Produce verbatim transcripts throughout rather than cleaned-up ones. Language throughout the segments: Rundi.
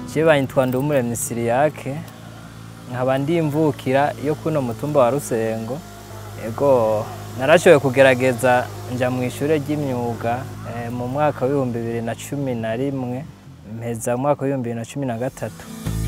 Je banyitwa Ndumuremyi Siriyake nkaba ndimvukira yo kuno mutumba wa Rusengo. Ego narashoboye kugerageza nja mu ishure ry'imyuga e, mu mwaka wa bibiri na cumi na rimwe mpeza mu mwaka wa bibiri na cumi na gatatu.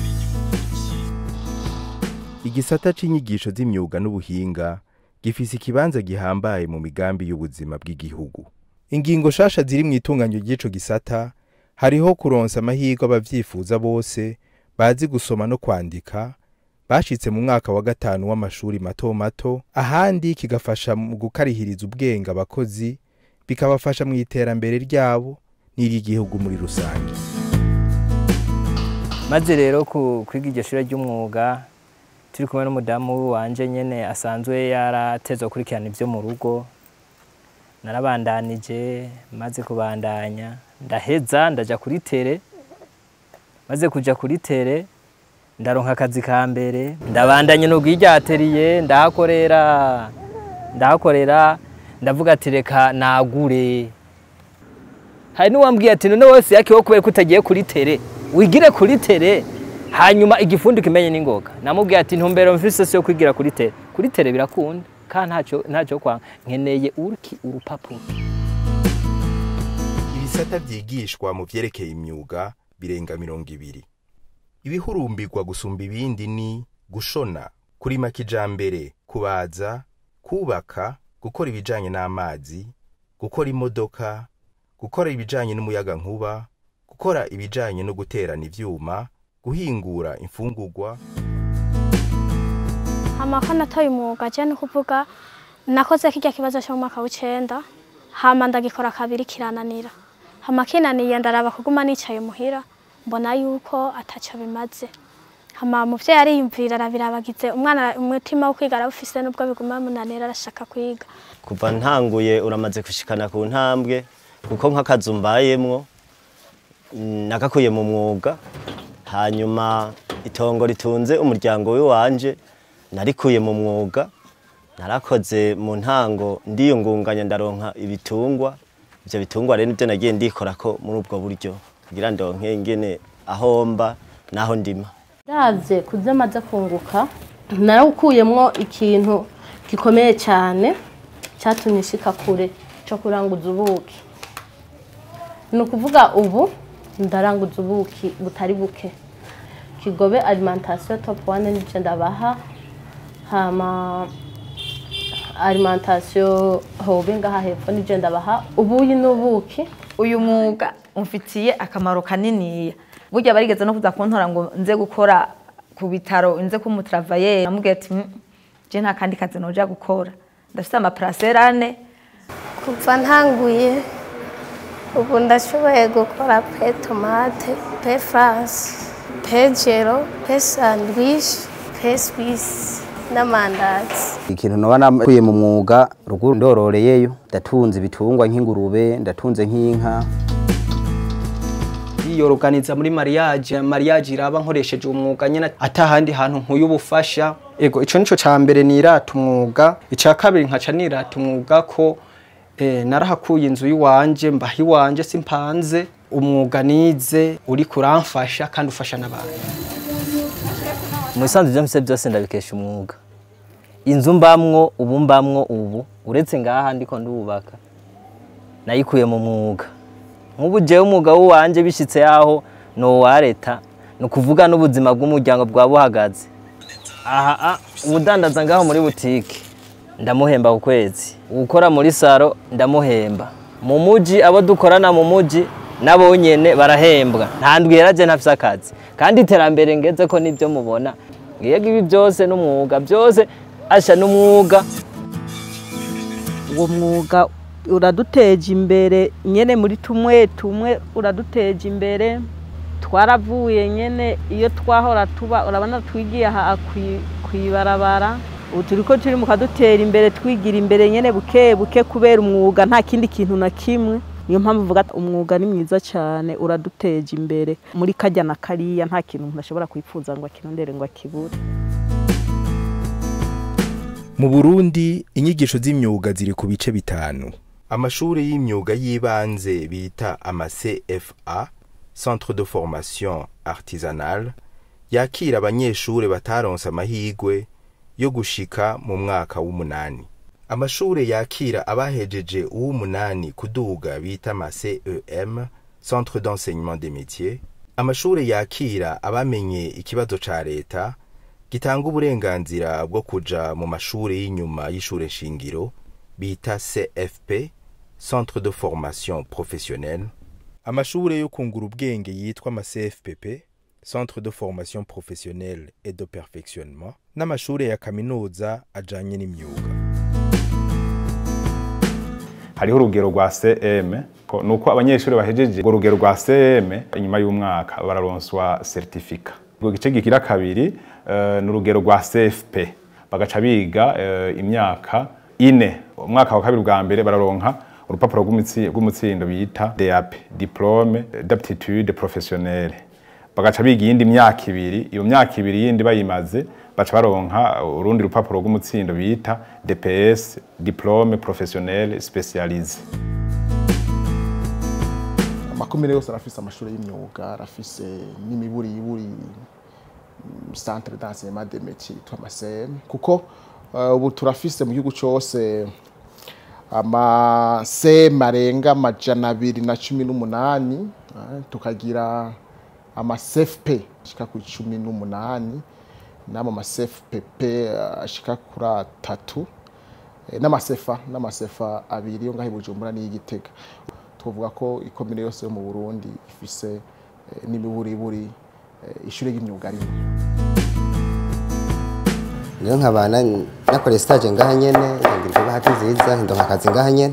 Igisata c'inyigisho z'imyuga n'ubuhinga gifise ikibanza gihambaye mu migambi y'ubuzima bw'igihugu. Ingingo shasha ziri mu itunganyo ry'ico gisata hariho kuronsa amahirwe abavyifuza bose bazi gusoma no kwandika bashitse mu mwaka wa gatanu w'amashuri mato mato, ahandi kigafasha mu gukarihiriza ubwenge abakozi bikabafasha mu iterambere ryabo n'iry'igihugu muri rusange. Maze rero ku kwiga iryo shure ry'umwuga turi kumwe n'umudamu wanje nyene asanzwe yaratezwe kurikirana ivyo mu rugo, narabandanije maze kubandanya ndaheza ndaja kuri tere, maze kuja kuri tere ndaronka akazi ka mbere ndabandanye no gwiryateriye ndahakorera ndahakorera ndavuga ati reka nagure. Hari n'uwambwiye ati none wese yake wo kubera kutagiye kuri tere wigire kuri tere hanyuma igifundi kimenye n'ingoga. Namubwiye ati ntumbero mfise yo kwigira kuri tere, kuri tere birakunda kandi ntacyo ntacyo kwa nkeneye uriki urupapuro. Ibisata byigishwa mu vyerekeye imyuga birenga mirongo ibiri. Ibihurumbirwa gusumba ibindi ni gushona, kurima kijambere, kubaza, kubaka, gukora ibijanye n'amazi, gukora imodoka, gukora ibijanye n'umuyaga nkuba, gukora ibijanye no guterana ivyuma, guhingura imfungurwa. Hamako natoye umwuga je no kuvuga nakoze kirya kibazo cyo mu mwaka w'icenda hama ndagikora kabiri kirananira. Hama kinaniye ndaraba kuguma nicaye muhira mbona yuko ataco bimaze. Hama muvye yari yimvira arabirabagize umwana umutima wo kwiga arabufise nubwo biguma munanira arashaka kwiga. Kuva ntanguye uramaze kushikana ku ntambwe kuko nk'akazi mbayemwo nakakuye mu mwuga, hanyuma itongo ritunze umuryango we wanje narikuye mu mwuga, narakoze mu ntango ndiyungunganya ndaronka ibitungwa. Ivyo bitungwa rero nivyo nagiye ndikorako muri ubwo buryo kugira ndonke ingene ahomba naho ndima. Davye kuze maze kunguka narawukuyemwo ikintu gikomeye cyane cyatumye shika kure cyo kuranguza ubuki. No kuvuga ubu ndaranguza ubuki butari buke. Kigobe alimentation top one ni ndabaha, hama alimentation hobe ngaha hepfo ni ndabaha ubuyi n'ubuki. Uyu mwuga umfitiye akamaro kanini. Burya barigeze no kuza kuntora ngo nze gukora ku bitaro nze ku mutravayer, namubwiye ati je nta kandi kazi noja gukora, ndafite ama placerane. Kuva ntanguye ubu ndashoboye gukora pe tomate, pe France, pe gero, pe sandwich, pe swiss n'amandazi. Ikintu noba nakuye mu mwuga ruguru ndororeyeyo, ndatunze ibitungwa nk'ingurube, ndatunze nk'inka. Yoroganiza muri mariage, mariage iraba nkoresheje umwuga nyene atahandi hantu nkuye ubufasha. Ego ico nico ca mbere nirata umwuga, ica kabiri nkaca nirata umwuga ko eh narahakuye inzu yiwanje mbahi wanje simpanze, umwuga nize uri kuramfasha kandi ufasha n'abantu. Mu isanzwe byose byose ndabikesha umwuga. Inzu mbamwo ubu mbamwo ubu uretse ngaha ndiko ndubaka nayikuye mu mwuga. Nk'ubu jewe umwuga wanje bishitse yaho no wareta no kuvuga n'ubuzima bw'umuryango bwa buhagaze. Aha ubudandaza ngaho muri butike ndamuhemba ku kwezi, ukora muri saro ndamuhemba. Mu muji abo dukorana mu muji nabo nyene barahembwa, ntandwi yaraje ntafise akazi kandi iterambere ngeze ko nibyo mubona. Yego ibi byose n'umwuga byose asha n'umwuga. Uwo mwuga uraduteje imbere nyene muri tumwe tumwe uraduteje imbere. Twaravuye nyene iyo twahora tuba urabona twigiye aha kwibarabara, ubu turiko turi mu kadutera imbere twigira imbere nyene buke buke kubera umwuga nta kindi kintu na kimwe. Niyo mpamvu vuga umwuga ni mwiza cyane uraduteje imbere muri kajya na kariya nta kintu ntashobora kwipfuza ngo akinondere ngo akibure. Mu Burundi inyigisho z'imyuga ziri ku bice bitanu. Amashuri y'imyuga yibanze bita ama C F A centre de formation artisanale, yakira abanyeshure bataronse amahigwe yo gushika mu mwaka w'umunani. Amashure yakira abahejeje uw'umunani kuduga bita ama C E M, centre d'enseignement des métiers. Amashure yakira abamenye ikibazo ca leta gitanga uburenganzira bwo kuja mu mashure y'inyuma y'ishure shingiro bita C F P, centre de formation professionnelle. Amashure yo kungura ubwenge yitwa ama C F P P, centre de formation professionnelle et de perfectionnement, n'amashure ya kaminuza ajanye n'imyuga. Hariho urugero rwa C M, nuko abanyeshuri bahejeje urwo rugero rwa C M inyuma y'umwaka bararonswa certificat. Ubwo gice gikira kabiri uh, n'urugero rwa C F P, bagaca biga uh, imyaka ine. Umwaka wa kabiri bwa mbere bararonka urupapuro rw'umutsindo bita D A P, diplôme d'aptitude professionnelle. Bagaca biga iyindi myaka ibiri, iyo myaka ibiri yindi bayimaze baca baronka urundi rupapuro rw'umutsindo bita D P S, diplôme professionnel spécialisé. Amakomine yose arafise amashuri y'imyuga, arafise n'imiburi yiburi centre d'enseignement des métiers yitwa ama C M, kuko uh, ubu turafise mu gihugu cyose ama C M arenga amajana abiri na cumi n'umunani, uh, tukagira ama C F P ashika ku cumi n'umunani, n'ama ma C F P P ashika kuri atatu, n'amasefa n'amasefa abiri yo ngaho Bujumbura n'Igitega. Tuvuga ko ikomine yose yo mu Burundi ifise n'imiburi buri ishure y'imyuga rimwe. Rero nkabana nakore stage ngaha nyene, ngirwa bahati nziza ndonka akazi ngaha nyene.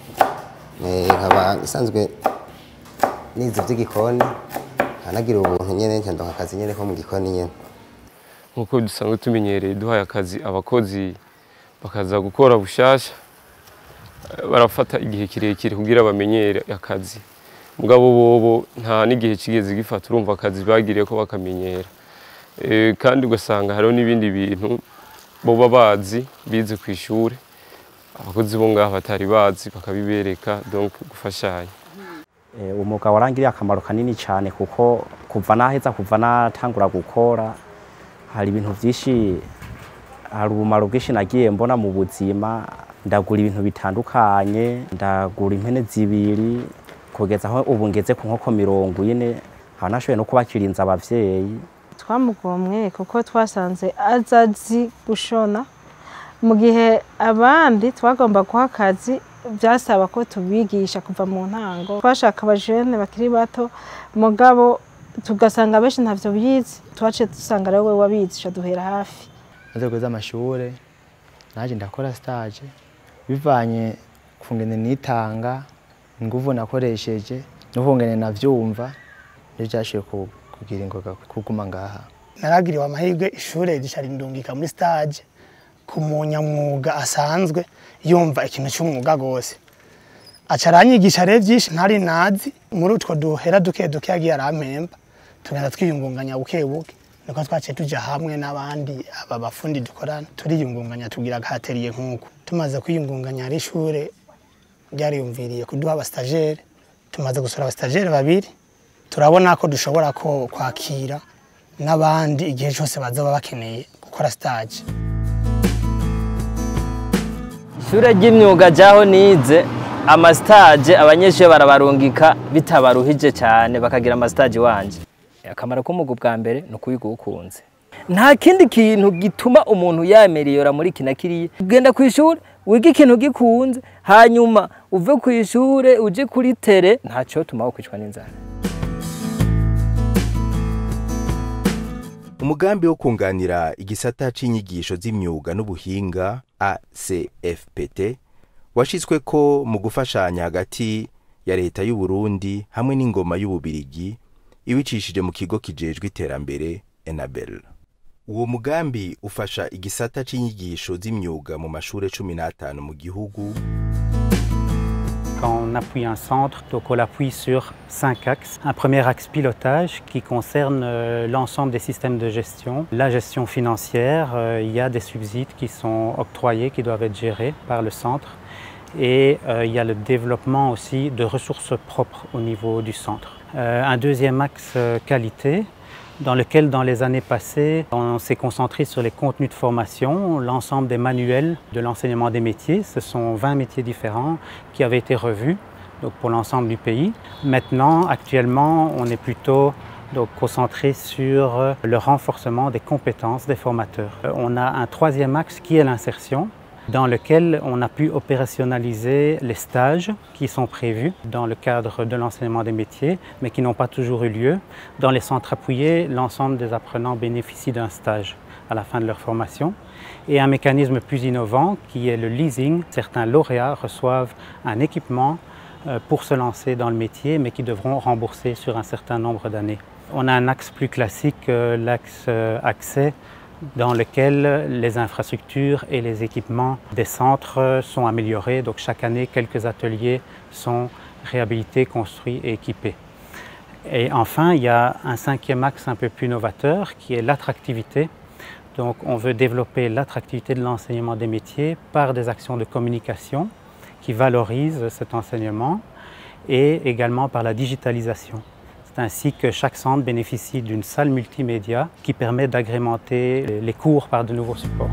Eh nkaba isanzwe nize vy'igikoni, hanagira ubuntu nyene ndonka akazi nyene ko mu gikoni nyene. Nkuko dusanzwe tumenyereye duhaye akazi abakozi bakaza gukora bushasha, barafata igihe kirekire kugira bamenyere akazi. Mugabo bobo nta n'igihe kigeze gifata, urumva akazi bagiriye ko bakamenyera. E, kandi ugasanga hariho n'ibindi bintu boba bazi bize ku ishure abakozi bo ngaha batari bazi bakabibereka, donc gufashanya. E, umuga warangiriye akamaro kanini cyane kuko kuva naheza kuva natangura gukora hari ibintu vyinshi, hari ubumaro bwinshi nagiye mbona mu buzima. Ndagura ibintu bitandukanye, ndagura impene zibiri kugeza aho ubu ngeze ku nkoko mirongo ine, hanashoboye no kubakirinza abavyeyi. Twamugomwe kuko twasanze azazi gushona, mu gihe abandi twagomba guha akazi byasaba ko tubigisha kuva mu ntango. Twashaka abajene bakiri bato, mugabo tugasanga benshi ntavyo bizi, twace dusanga rero we wabizi duhera hafi. Nzego z'amashure naje ndakora stage bivanye kungene nitanga, nguvu nakoresheje no kungene navyumva, byo cyashoboye kugira ingoga kuguma ngaha. Naragiriwe amahirwe ishure risharindungika muri stage ku munyamwuga asanzwe yumva ikintu cy'umwuga gose. Acaranyigisha rero byinshi ntari nazi, muri utwo duhera duke duke yagiye arampemba, tugenda twiyungunganya buke buke. Niko twace tuja hamwe n'abandi aba bafundi dukorana, turiyungunganya tugira gateriye nkuko. Tumaze kwiyungunganya ari ishure ryariyumviriye kuduha aba stagiaire, tumaze gusura aba stagiaire babiri, turabona ko dushobora ko kwakira n'abandi igihe cyose bazaba bakeneye gukora stage. Ishure ry'imyuga jaho nize ama stage abanyeshuri barabarungika bitabaruhije cyane, bakagira ama stage wanje. Akamaro k'umugu bwa mbere no kuyiga ukunze. Nta kindi kintu gituma umuntu yameriyora muri kinakiriye. Ugenda ku ishure wiga ikintu gikunze, hanyuma uve ku ishure uje kuri tere, ntaco tuma kwicwa n'inzara. Umugambi wo kunganira igisata c'inyigisho z'imyuga n'ubuhinga A C F P T washitswe ko mu gufashanya hagati ya leta y'u Burundi hamwe n'ingoma y'Ububirigi ibicishije mu kigo kijejwe iterambere Enabel. Uwo mugambi ufasha igisata c'inyigisho z'imyuga mu mashure cumi n'atanu mu gihugu. Quand on appuie un centre, donc on l'appuie sur cinq axes. Un premier axe pilotage qui concerne euh, l'ensemble des systèmes de gestion. La gestion financière, euh, il y a des subsides qui sont octroyés, qui doivent être gérés par le centre. et euh, il y a le développement aussi de ressources propres au niveau du centre. Euh, un deuxième axe euh, qualité, dans lequel dans les années passées, on s'est concentré sur les contenus de formation, l'ensemble des manuels de l'enseignement des métiers. Ce sont vingt métiers différents qui avaient été revus donc pour l'ensemble du pays. Maintenant, actuellement, on est plutôt donc, concentré sur le renforcement des compétences des formateurs. On a un troisième axe qui est l'insertion, dans lequel on a pu opérationnaliser les stages qui sont prévus dans le cadre de l'enseignement des métiers, mais qui n'ont pas toujours eu lieu. Dans les centres appuyés, l'ensemble des apprenants bénéficient d'un stage à la fin de leur formation. Et un mécanisme plus innovant qui est le leasing. Certains lauréats reçoivent un équipement pour se lancer dans le métier, mais qui devront rembourser sur un certain nombre d'années. On a un axe plus classique, l'axe accès, dans lequel les infrastructures et les équipements des centres sont améliorés. Donc chaque année, quelques ateliers sont réhabilités, construits et équipés. Et enfin, il y a un cinquième axe un peu plus novateur qui est l'attractivité. Donc on veut développer l'attractivité de l'enseignement des métiers par des actions de communication qui valorisent cet enseignement et également par la digitalisation. C'est ainsi que chaque centre bénéficie d'une salle multimédia qui permet d'agrémenter les cours par de nouveaux supports.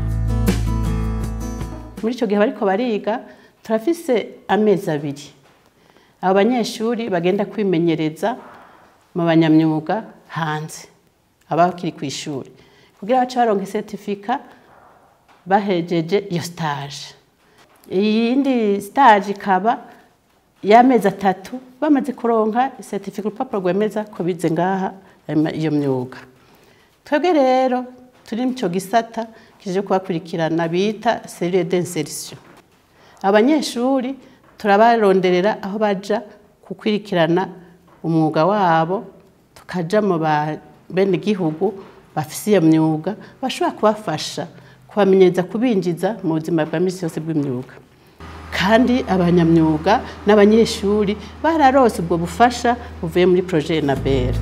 Muri ico gihe bariko bariga turafise amezi abiri abo banyeshuri bagenda kwimenyereza mu banyamyuga hanze abakiri ku ishuri kugira bace baronke certificat bahejeje iyo stage. Iyindi stage ikaba y'amezi atatu bamaze kuronka certificat urupapuro rwemeza ko bize ngaha iyo myuga. Twebwe rero turi mu cyo gisata kije kubakurikirana bita cellule d'insertion. Abanyeshuri turabaronderera aho baja kukwirikirana umwuga wabo, tukaja mu bene gihugu bafise iyo myuga bashobora kubafasha kubamenyereza kubinjiza mu buzima bwa misi yose bw'imyuga. Kandi abanyamyuga n'abanyeshuri bararose ubwo bufasha buvuye muri projet Nabera.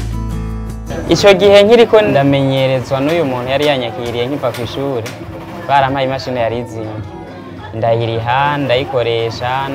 Ico gihe nkiriko ndamenyerezwa n'uyu muntu yari yanyakiriye nkiva ku ishuri, barampaye imashini yari izinga, ndayiriha ndayikoresha,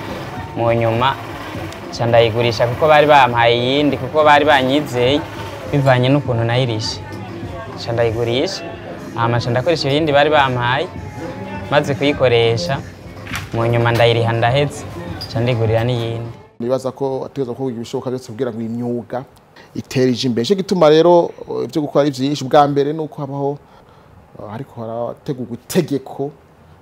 mu nyuma ca ndayigurisha kuko bari bampaye iyindi kuko bari banyizeye bivanye n'ukuntu nayirishe, ca ndayigurisha hama ca ndakoresha iyindi bari bampaye, maze kuyikoresha mu nyuma ndayiriha ndahetse ca ndigurira n'iyindi. Nibaza ko ategeza ko ibishoboka byose kugira ngo imyuga iterije imbere. Cyo gituma rero ibyo gukora ari byinshi. Bwa mbere nuko habaho ariko harategurwa itegeko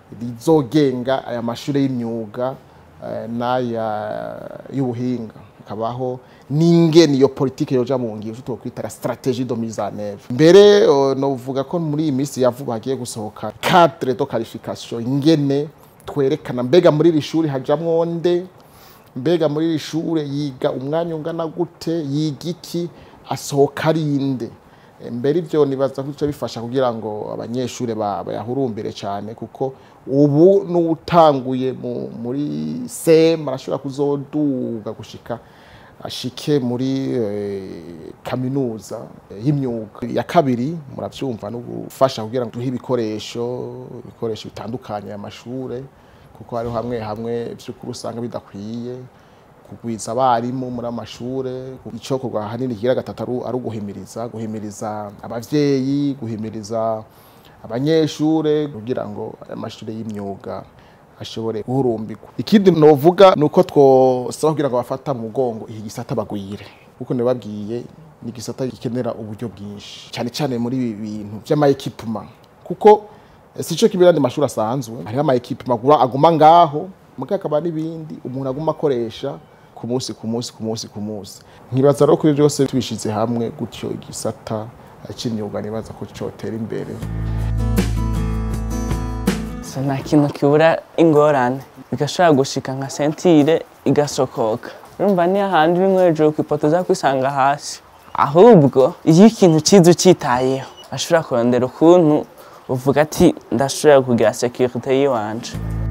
rizogenga aya mashuri y'imyuga n'aya y'ubuhinga, kabaho n'ingene iyo politike yoja mu ngiro cyo kwita stratégie de mise en œuvre. Mbere no vuga ko muri iyi minsi yavuba hagiye gusohoka cadre de qualification, ingene twerekana mbega muri iri shuri hajamwo nde, mbega muri iri shure yiga umwanya ungana gute, yiga iki, asohoka arinde. Mbere ivyo nibaza ko ico bifasha kugira ngo abanyeshure bayahurumbire cyane, kuko ubu n'utanguye muri S E M arashobora kuzoduga gushika ashike muri eh, kaminuza y'imyuga. Ya kabiri muravyumva no gufasha kugira ngo duhe ibikoresho ibikoresho bitandukanye y'amashure, kuko hariho hamwe hamwe by'ukuri usanga bidakwiye, kugwiza abarimu muri amashure. Ico kugwa hanini kigira gatatu ari uguhimiriza guhimiriza abavyeyi, guhimiriza abanyeshure kugira ngo amashure y'imyuga ashobore guhurumbirwa. Ikindi novuga nuko twosaba kugira ngo bafata mu mugongo iki gisata bagwire, kuko nibabwiye ni gisata gikenera uburyo bwinshi cyane cyane muri ibi bintu by'ama equipment, kuko sico kibirandi mashuri asanzwe hari ama equipment magura aguma ngaho mukakaba n'ibindi umuntu aguma akoresha ku munsi ku munsi ku munsi ku munsi. Nkibaza rero ko byose tubishize hamwe gutyo igisata cy'imyuga nibaza ko cyotera imbere. Nta kintu kibura ingorane bigashobora gushika nka sentire igasokoka, urumva ni ahandi uri hejuru ku ipoto uza kwisanga hasi. Ahubwo iyo ikintu kiza ucitayeho ashobora kurondera ukuntu uvuga ati ndashobora kugira security yiwanje.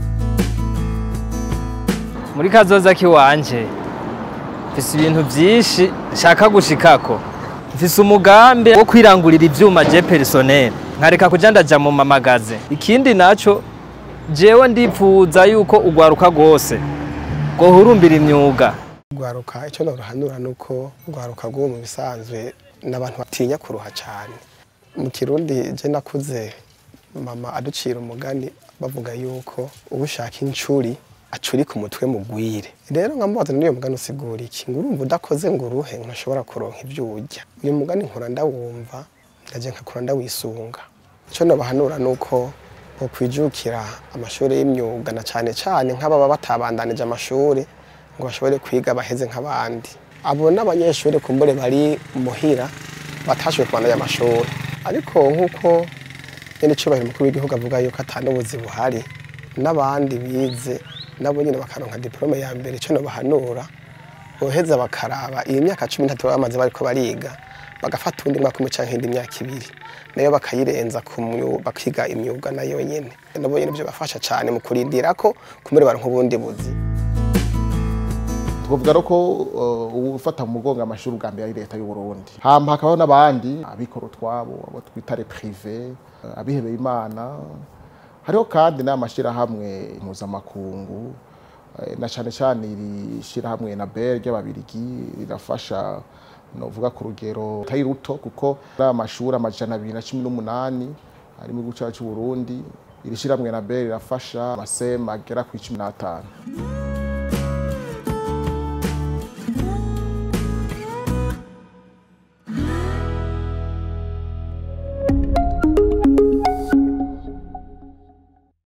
Muri kazoza kiwanje mfise ibintu byinshi nshaka gushikako. Mfise umugambi wo kwirangurira ivyuma je personnel, nkareka kuja ndaja mu mamagaze. Ikindi naco jewe ndipfuza yuko ugwaruka rwose ngo hurumbira imyuga. Ugwaruka icyo noruhanura nuko ugwaruka rwo mu bisanzwe n'abantu batinya kuruha cyane. Mu Kirundi je nakuze mama aducira umugani bavuga yuko ubushaka incuri acuri ku mutwe mugwire. Rero nkamubaza niyo mugani usigura iki? Ngurumva udakoze ngo uruhe ntashobora kuronka ibyo urya. Uyu mugani nkora ndawumva ndaje nkakora ndawisunga. Icyo nobahanura nuko okwijukira amashuri y'imyuga na cyane cyane nk'ababa batabandanije amashuri ngo bashobore kwiga baheze nk'abandi. Abo n'abanyeshuri kumbure bari muhira batashoboye kubandanya amashuri. Ariko nk'uko nyene cyubahiro mukuru w'igihugu avuga yuko atanubuzi buhari n'abandi bize nabo nyine bakaronka diplome ya mbere. Icyo nobahanura boheza bakaraba iyi myaka cumi n'itatu bamaze bariko bariga bagafata undi mwaka umwe canke indi myaka ibiri nayo bakayirenza bakiga imyuga nayo nyene. Nabo nyene byo bafasha cyane mu kurindira ko kumure baronka ubundi buzi. Twovuga ko ufata mu mugongo amashuri bwa mbere ya leta y'u Burundi. Hama hakabaho n'abandi abikora twabo abo twita les privés, abihebeye Imana. Hariho kandi n'amashira hamwe mpuzamakungu na cyane cyane iri shira hamwe na Belgium y'ababirigi rirafasha novuga ku rugero tari ruto kuko amashuri amajana abiri na cumi n'umunani ari mu gihugu cyacu Burundi. Iri shira hamwe na Belgium rirafasha amasema agera ku cumi n'atanu.